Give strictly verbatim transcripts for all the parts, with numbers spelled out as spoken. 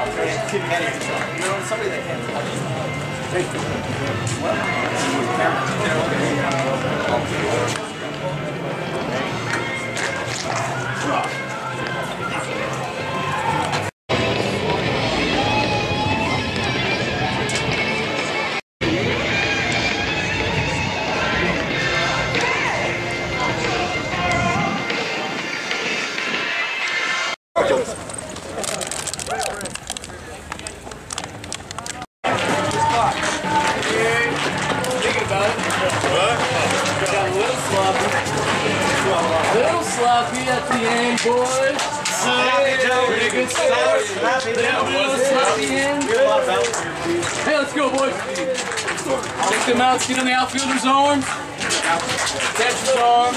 You know, somebody that can't touch Little sloppy at the end, boys. Pretty good start. Little sloppy end. Hey, let's go, boys. Check them out. Get on the outfielder's arms. Catcher's arms.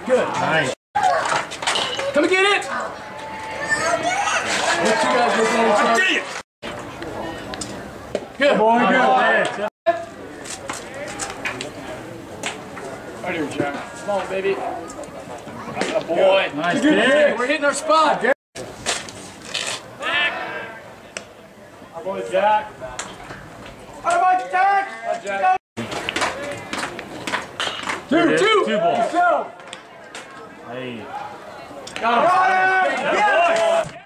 Good. Nice. Come and get it. What you guys looking at? Good. Boy, good. Right here, Jack. Come on, baby. A boy. Nice. Good. Good. We're hitting our spot. Jack. My boy, Jack. How about Jack? Hi, Jack. Two, Two, two. Two balls. Go. Hey. Got him. Got him. Yes.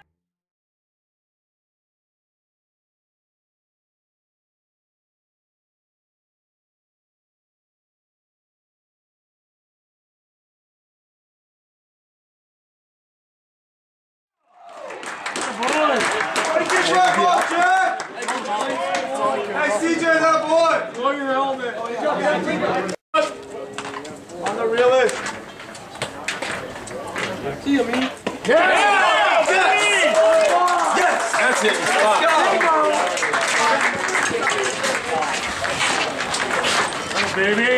Good shot, ball, Jack. Hey, C J, that boy. Blow your helmet. On the realist. See you, man. Yes. Yes. That's it. Let's go. Baby.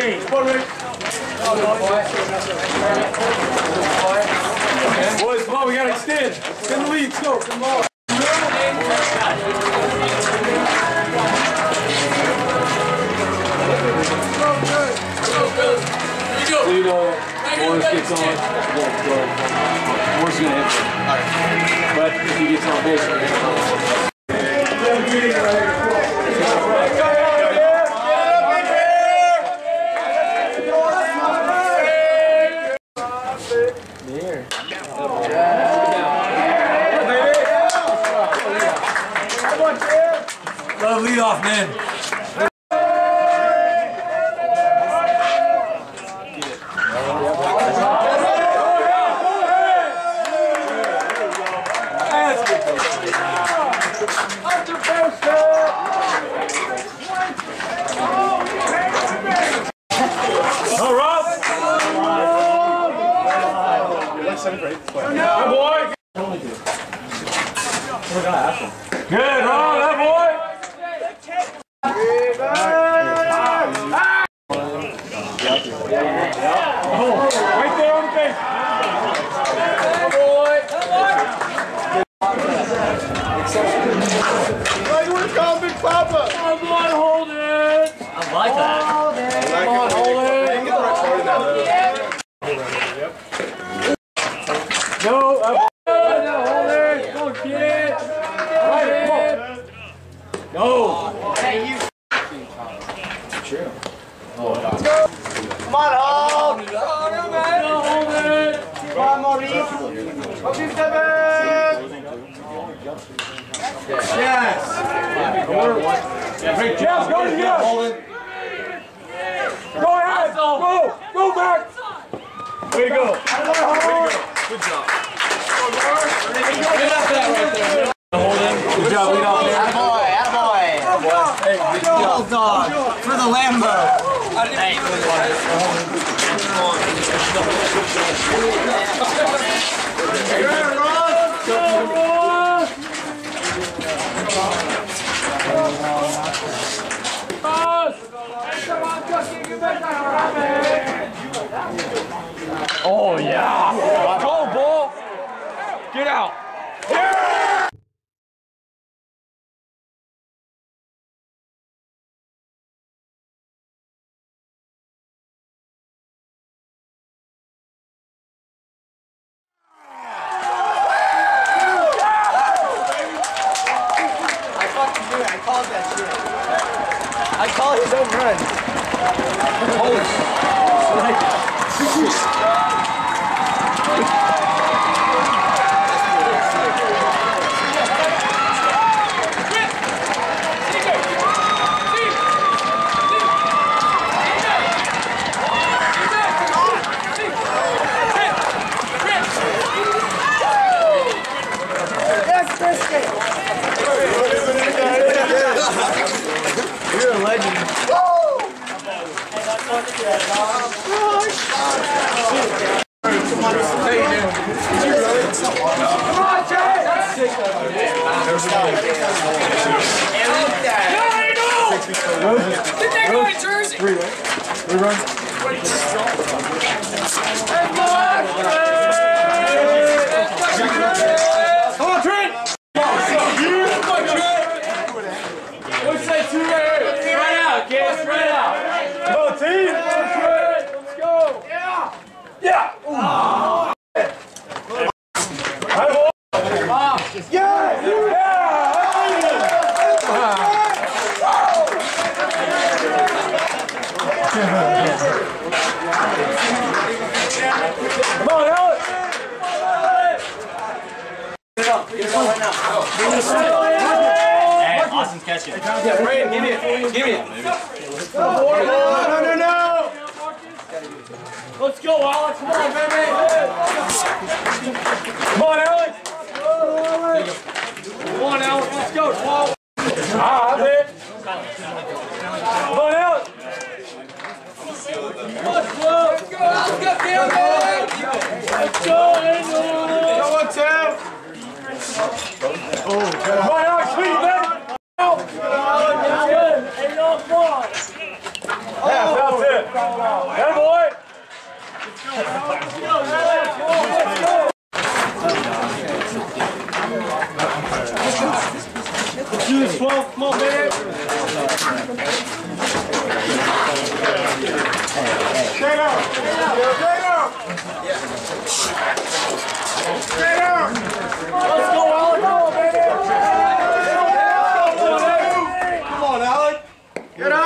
Boys, come on, we gotta extend. Extend the lead, let's go. Come on. Lead on. Morris gets on. Morris is gonna hit him. But if he gets on base, we're gonna Love lead off, man. Go, Rob. Good boy. Good, Rob. That boy. Right there on the base. Why you want to call Big Papa? Come on, hold it. I like that. Come on, hold it. No, up. Hold it. Go get it. Right, come on. No. Hey, you. True. Come on, hold. No, hold it. Come on, Maurice. Okay, seven. Yes. Hey, Jeff, go to you. Go ahead. Go. Go back. Way to go. Good job. Get up that right there. Hold him. Good job, lead off there. Attaboy, attaboy. Hey, good job. Well done. For the Lambo. Hey, Oh, yeah. Go, ball. Get out. Yeah. I fucking knew it. I called that shit. I call his own run. Holy shit. You're a legend. Didn't that go in Jersey? Three, right? Three runs. Hey, boy! Yeah! Oh. Yeah! Come on, Alex! Get it up, get it up right now. Hey, Austin's catching. Yeah, Brayden, give me it. Give me it. No, no, no, no. Let's go, Alex. Come on, baby. Come on, Alex. Come on, Alex. Let's go. twelve. Ah, man. Come on, Alex. Let's go. Let's go. Let's go, Let's go, Angel. Go on, Tim. Come on, Alex. Sweet, man. Out. That's good. Eight off one. Yeah, that's it. That boy. Let's go, Alex. Let's go. Let's do this, twelve. Come on, man. Stay down. Stay down. Stay down. Let's go, Alex. Come on, baby. Come on, Alex. Get on.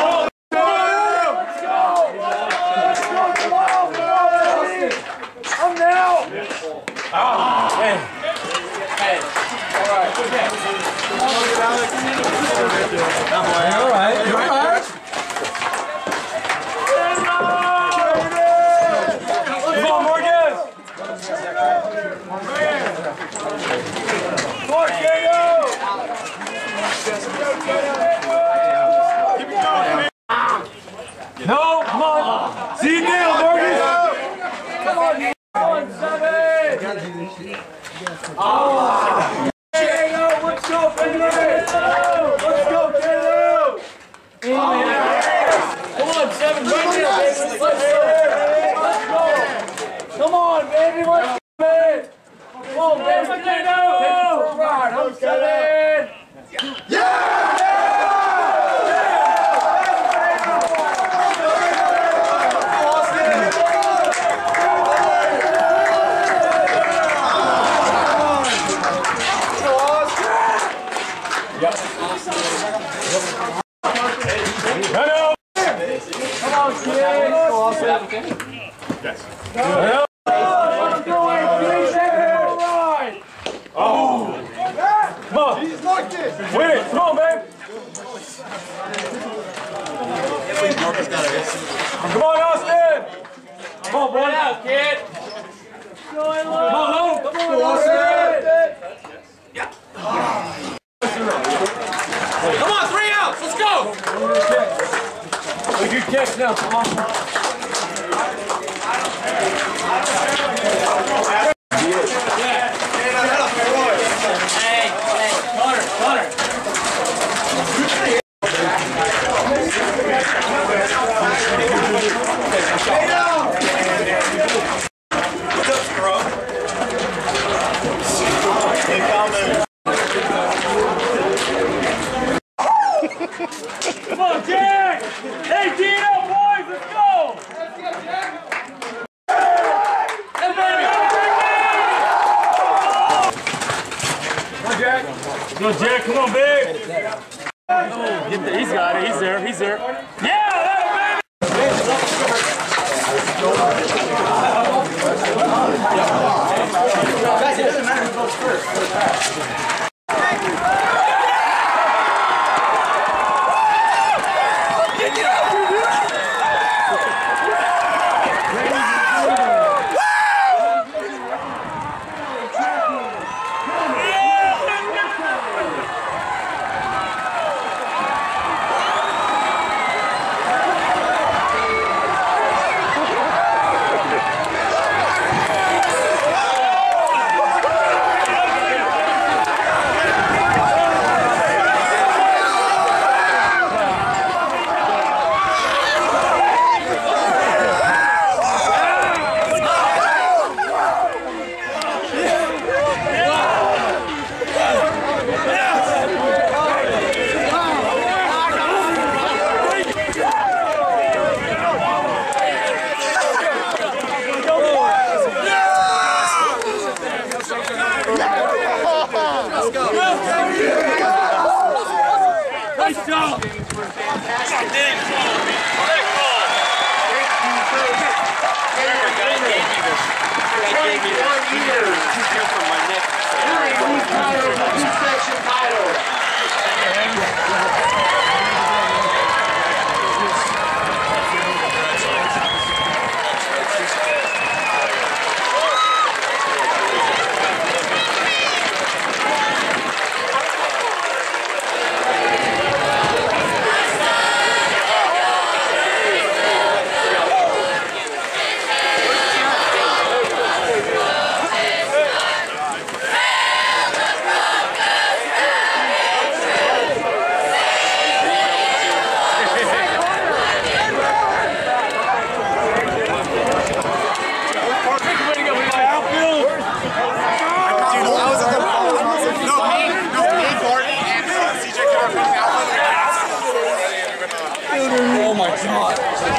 I'm now! Ah, man. Hey. All right. Okay. All right. All right. Come on, Morgan. Come on, Kato. Keep it going, man. No, come on. See you now, Morgan. Come on, one, seven! Oh! Kato, let's go, baby! Let's go, Kato! Come on, seven, right there, baby! Let's go! Come on, baby, let's go, baby! Come on, baby, Kato! Take it for a ride, I'm seven! Yeah! Yes. Oh! Come on! Win it! Come on, babe! Come on, Austin! Come on, boy! Out, kid! Come on, Lou! Come on, Austin! Come on, three outs. Let's go. We can catch now. Come on. Hey, hey, Connor, Connor. What's up, scrub? Hey, Calvin. Come on, Jack! Hey, Dino, boys, let's go! Let's go, Jack! Hey, baby! Come on, Jack! Come on, Jack, come on, big! Get the, he's got it, he's there, he's there. Yeah, that baby! Guys, it doesn't matter who goes first. Oh my god.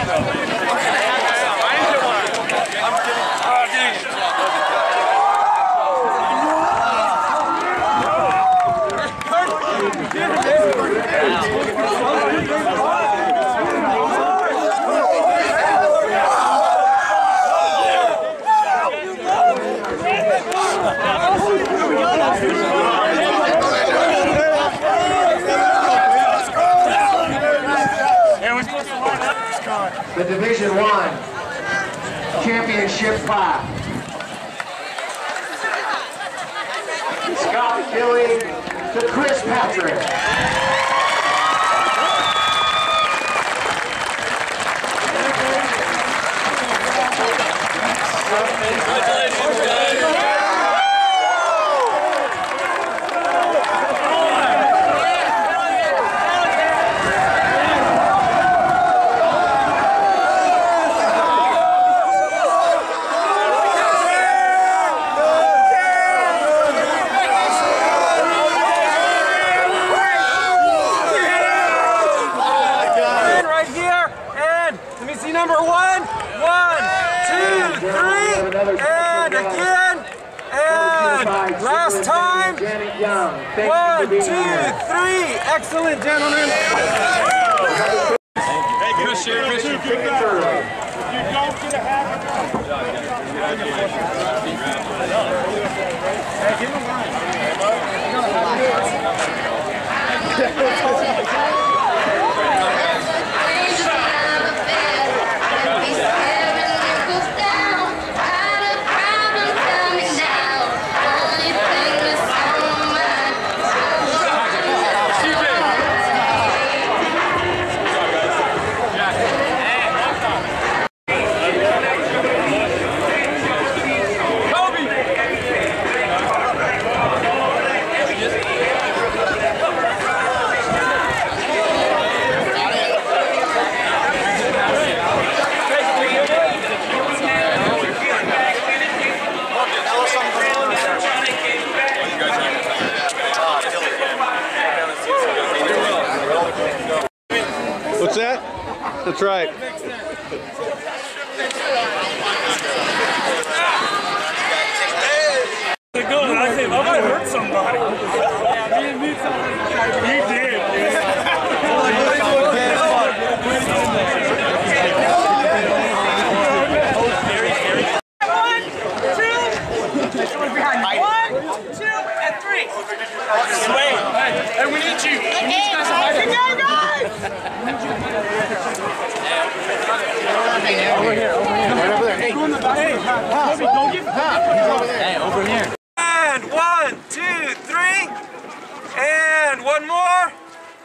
The Division One Championship five. Scott Gilly to Chris Patrick. Number one, one, two, three, and again, and last time, one, two, three, excellent, gentlemen. Christian, Christian, If you don't get a What's that? That's right. Good. I said, I'm gonna hurt somebody. Yeah, me and me somebody. You did, dude. One, two, behind. One, two, and three. Sway. Hey, we need you. We need you guys to fight it. Go, guys! Over here, over here. Right over there. Hey, go in the back. Hey, Kobe, don't give up. He's over there. Hey, over here. And one, two, three, and one more.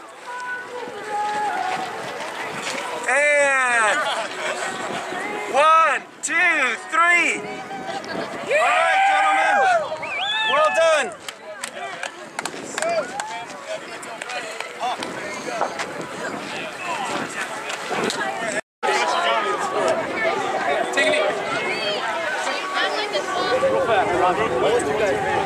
And one, two, three. All right, gentlemen. Well done. Take it easy. Real fast. Let's do that.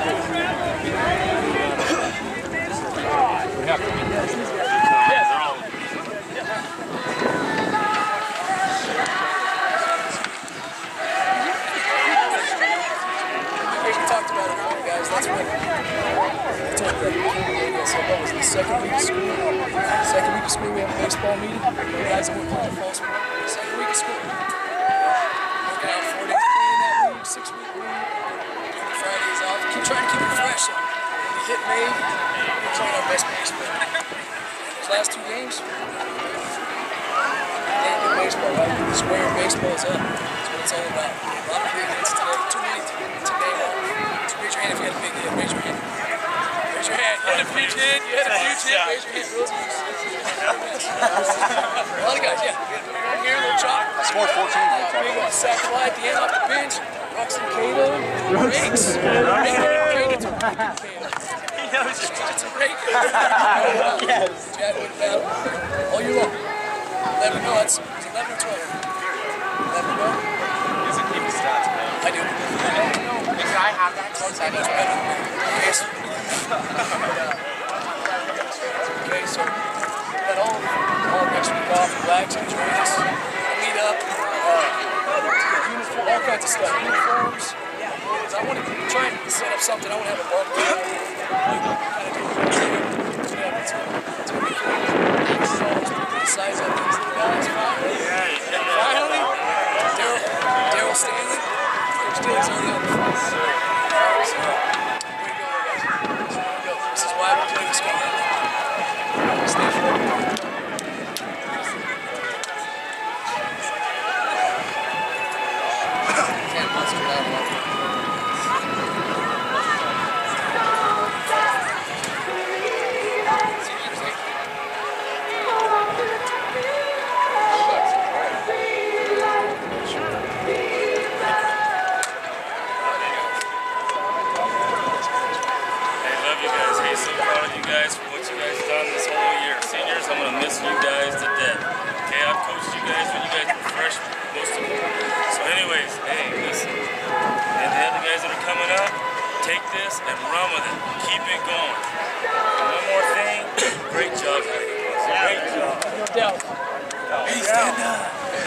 We talked about it earlier, guys. That's what I told you. So that was this. second week of school. Second week of school, we have a baseball meeting. The guys that work on the fall spring. Second week of school. Working out four days a week in that week, six week week. Fridays off. Keep trying to keep it fresh. So when we hit May, we're playing our best baseball. Those last two games, yeah, good baseball, right? Square baseball is up. That's what it's all about. A lot of big hits today. Too many today. So raise your hand if you had a big hit. Raise your hand. Raise your hand. You had a huge hit. You had a huge hit. Raise your hand. A lot of guys, yeah. Right here, a little chop. Scored fourteen. Big one. Sack fly at the end off the bench. Roxy Cato. Rakes. Rakes. He knows it. It's a rake. Yes. Chadwick battle. All year long. Let me know. That's eleven or twelve. Let me know. He doesn't keep his stats, man. I do. Can I have that? I know it's better than me. Yes. Okay, so we got all, all next week off, relax, enjoy this, meet up, uh, uniform, all kinds of stuff, uniforms. I want to try and set up something. I want to have a barbecue. Like, kind of do it. Yeah, it's going to be cool. This is all the size of these guys. Finally, finally, Daryl, Daryl Stanley. Stanley's already on the front. So, way to go, guys. Way to go. This is why we play this game. Stay forward. Can't monster that one. For what you guys done this whole year. Seniors, I'm going to miss you guys to death. Okay, I've coached you guys when you guys were fresh, most of them. So anyways, hey, listen. And the other guys that are coming up, take this and run with it. Keep it going. And one more thing, great job, guys. Great job. No doubt. Hey, stand up.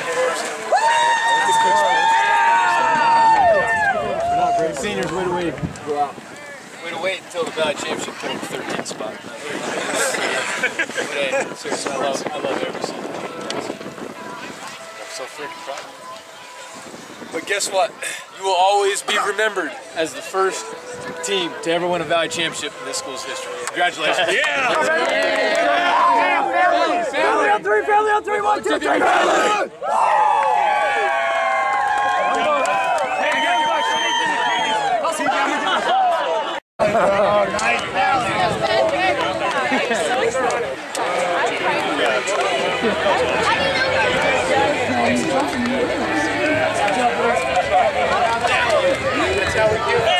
Seniors, way to wait. Go out. Way to wait until the Valley Championship for the thirteenth spot. But hey, seriously, I love, I love every single one of you guys. I'm so freaking proud. But guess what? You will always be remembered as the first team to ever win a Valley Championship in this school's history. Congratulations. Yeah! Family on three, family on three, one, two, three, family! Oh, nice. That's how we do it.